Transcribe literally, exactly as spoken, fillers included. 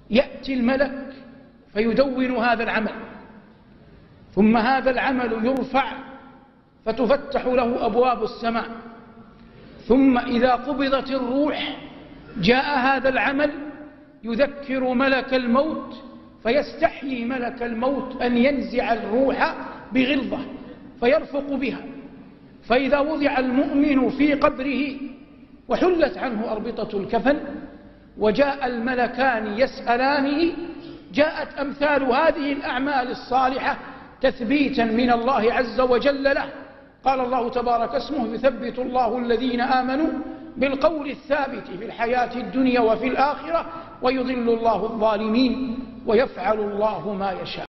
يأتي الملك فيدون هذا العمل، ثم هذا العمل يرفع فتفتح له أبواب السماء، ثم إذا قبضت الروح جاء هذا العمل يذكر ملك الموت، فيستحيي ملك الموت أن ينزع الروح بغلظة فيرفق بها. فإذا وضع المؤمن في قبره وحلت عنه أربطة الكفن وجاء الملكان يسألانه، جاءت أمثال هذه الأعمال الصالحة تثبيتا من الله عز وجل له. قال الله تبارك اسمه: يثبت الله الذين آمنوا بالقول الثابت في الحياة الدنيا وفي الآخرة ويضل الله الظالمين ويفعل الله ما يشاء.